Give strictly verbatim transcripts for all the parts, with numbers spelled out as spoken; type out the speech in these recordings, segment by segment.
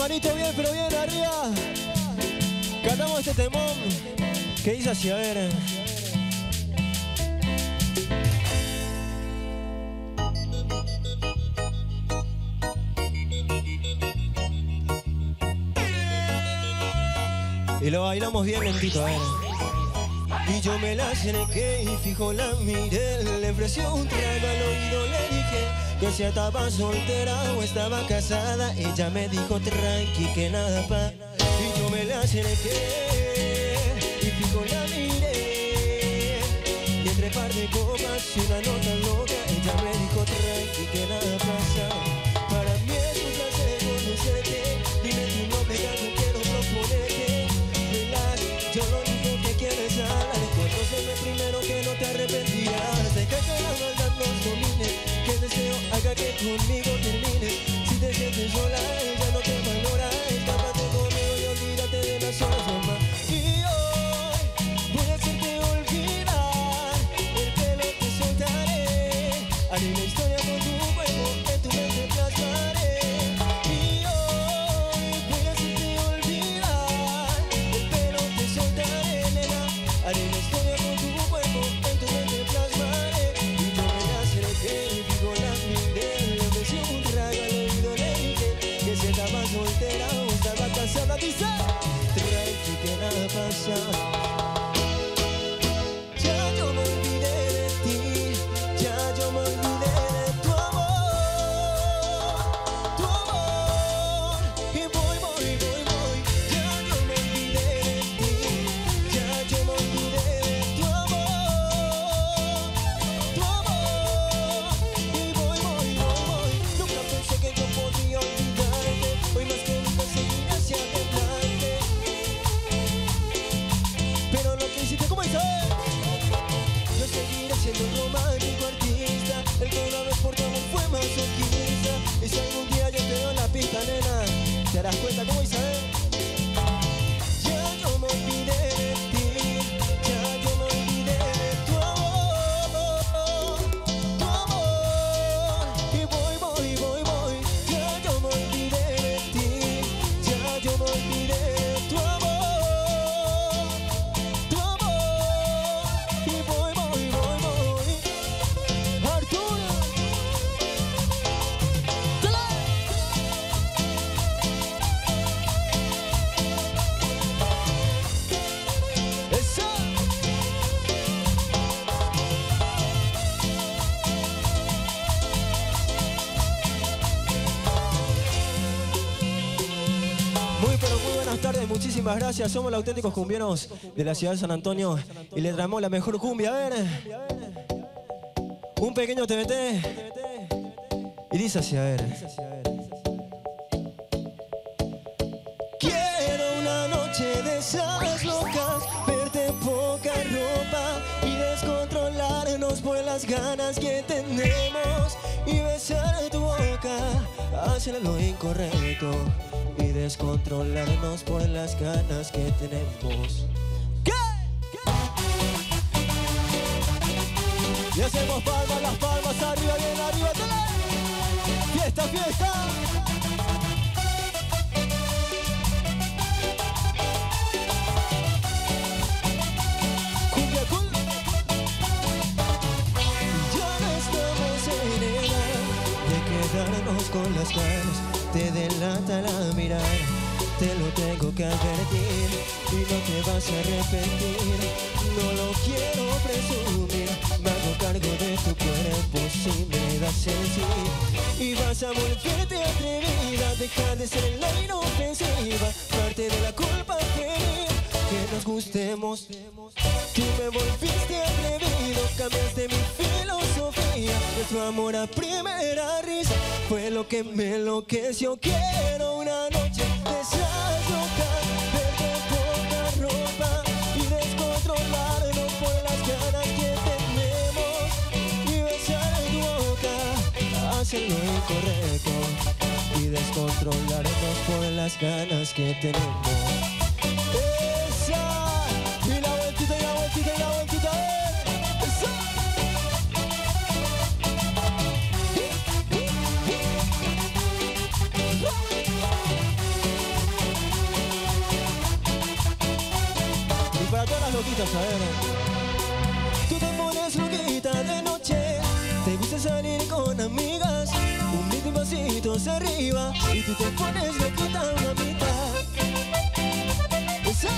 manito bien, pero bien arriba. Cantamos este temón que dice así, a ver. Y lo bailamos bien lentito, a ver. Y yo me la acerqué y fijo la miré. Le ofrecí un trago al oído, le dije que si estaba soltera o estaba casada. Ella me dijo tranqui que nada pa. Y yo me la acerqué y fijo la miré. Y entre par de copas y una nota loca, ella me dijo tranqui que nada pasa. Para mí es un placer conocerte. Dime tu nombre que algo quiero proponerte. Relax, yo lo único que quiero es hablar. Conóceme primero que no te arrepentirás. Deja que la maldad nos domine, que el deseo haga que conmigo termines. Si te sientes sola, ella no te valora. Escápate conmigo y olvídate de las horas nomás. Y hoy voy a hacerte olvidar. El pelo te soltaré. Haré una historia con tu cuerpo, en tu mente plasmaré. Y hoy voy a hacerte olvidar. El pelo te soltaré, nena. Haré una historia con tu cuerpo, en tu mente plasmaré. Y yo me la acerqué y digo la miré. Le ofrecí un trago al oído, le dije que si estaba soltera o estaba casada. Dice, tranqui que nada pasa. Ya yo me olvidé de ti, ya yo me olvidé de tu amor, tu amor. Y voy, voy, voy, voy. Ya yo me olvidé de ti, ya yo me olvidé de tu amor, tu amor. Y voy, voy, voy, voy. Nunca pensé que yo podía olvidarte. Hoy más que nunca seguiré hacia adelante. Pero lo que hiciste, ¿cómo está? Yo seguiré siendo un romántico artista. El que una vez por tu amor fue masoquista. Y si algún día yo te doy la pista, nena, te darás cuenta, ¿cómo Isabel? Ya yo me olvidé de ti, ya yo me olvidé de tu amor, tu amor. Y voy, voy, voy, voy. Ya yo me olvidé de ti, ya yo me olvidé de tu amor, tu amor. Y voy, voy, voy, voy. Arturo, dale. Eso. Muy pero muy buenas tardes, muchísimas gracias. Somos los auténticos cumbieros de la ciudad de San Antonio y le traemos la mejor cumbia. A ver, un pequeño T V T y dice así, a ver. Quiero una noche de esas locas, verte poca ropa y descontrolarnos por las ganas que tenemos y besar tu boca, hacer lo incorrecto y descontrolarnos por las ganas que tenemos. ¿Qué? Y hacemos palmas, las palmas arriba, bien arriba, dale. Fiesta, fiesta. Cumbia, cumbia. Ya no estamos en edad de quedarnos con las ganas. Te delata la mirada, te lo tengo que advertir y no te vas a arrepentir. No lo quiero presumir, me hago cargo de tu cuerpo si me das el sí. Y vas a volverte atrevida, deja de ser la inofensiva. Parte de la culpa fue que nos gustemos. Tú me volviste atrevido, cambiaste mi filosofía. Nuestro amor a primera risa fue lo que me enloqueció. Quiero una noche de esas locas, verte poca ropa y descontrolarnos por las ganas que tenemos y besar tu boca, hacer lo incorrecto y descontrolarnos por las ganas que tenemos. Esa, y la vueltita y la vueltita y la vueltita, esa. loquitas, a ver. Tú te pones loquita de noche, te gusta salir con amigas, un mil pasitos arriba y tú te pones loquita, mamita. ¿Esa?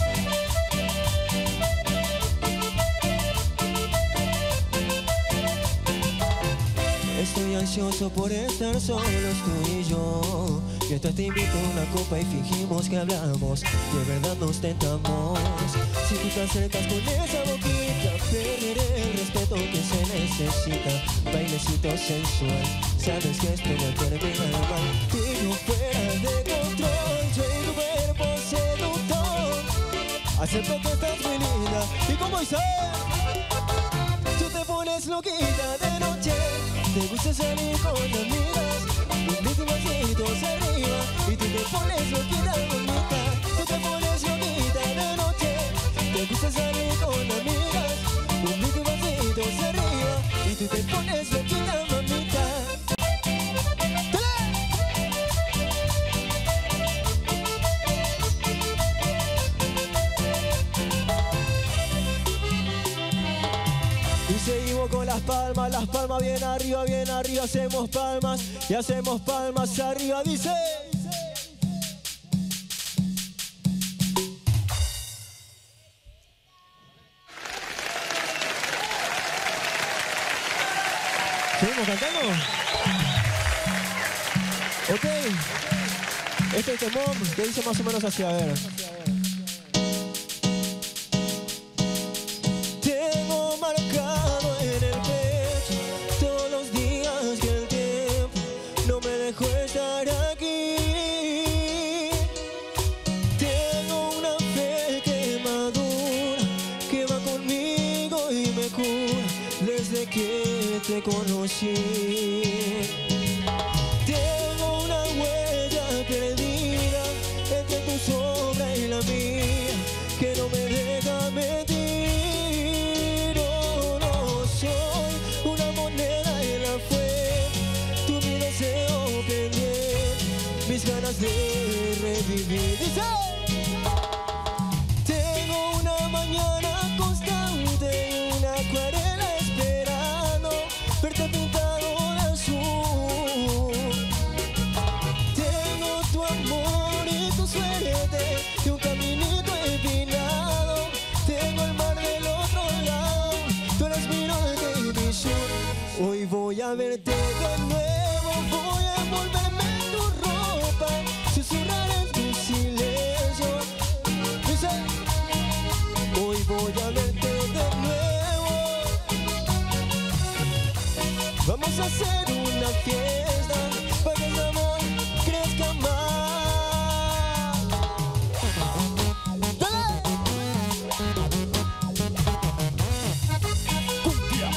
Estoy ansioso por estar solos tú y yo. Mientras te invito a una copa y fingimos que hablamos, de verdad nos tentamos. Si tú te acercas con esa boquita, perderé el respeto que se necesita. Bailecito sensual, sabes que esto no termina mal. Digo fuera de control, yo y tu cuerpo seductor. Acepto que estás muy linda y como dice, tú te pones loquita de noche, te gusta salir con amigas, un mil pasitos arriba y tú te pones loquita, bonita. Tú te pones loquita de noche, te gusta salir con amigas, un mil pasitos arriba y tú te pones loquita, mamita. Y seguimos con las palmas, las palmas bien arriba, bien arriba, hacemos palmas y hacemos palmas arriba, dice. ¿Seguimos cantando? Ok. Este es el temón que dice más o menos así, a ver. Tengo marcado en el pecho todos los días que el tiempo no me dejó estar aquí. Tengo una fe que madura, que va conmigo y me cura desde que te conocí. Tengo una huella perdida entre tu sombra y la mía, que no me deja mentir. Oh, no soy una moneda en la fuente, tú mi deseo pendiente, mis ganas de revivir. Dice, tengo una mañana constante y una acuarela esperando verte pintado de azul. Tengo tu amor y tu suerte y un caminito empinado. Tengo el mar del otro lado, tú eres mi norte y mi sur. Hoy voy a verte de nuevo, voy a envolverme en tu ropa, susurrar en tu silencio. Dice, hoy voy a verte de nuevo. Vamos a hacer una fiesta para que el amor crezca más. ¡Dale! ¡Cumbia!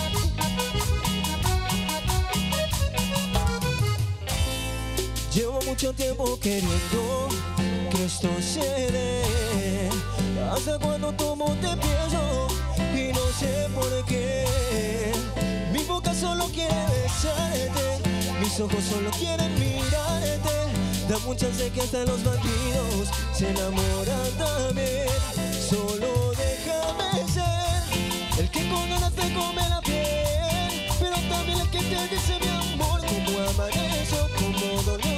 Llevo mucho tiempo queriendo que esto se dé. Hasta cuando tomo te pienso y no sé por qué. Mi boca solo quiere besarte, mis ojos solo quieren mirarte. Da muchas de que hasta los bandidos se enamoran también. Solo déjame ser el que con ganas te come la piel, pero también el que te dice mi amor, como amanece o como dormir.